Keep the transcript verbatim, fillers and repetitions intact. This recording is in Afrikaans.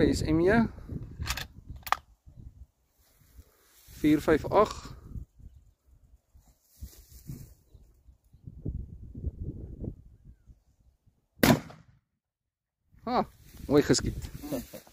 is M J vier vyf agt Ah, mooi geskiet.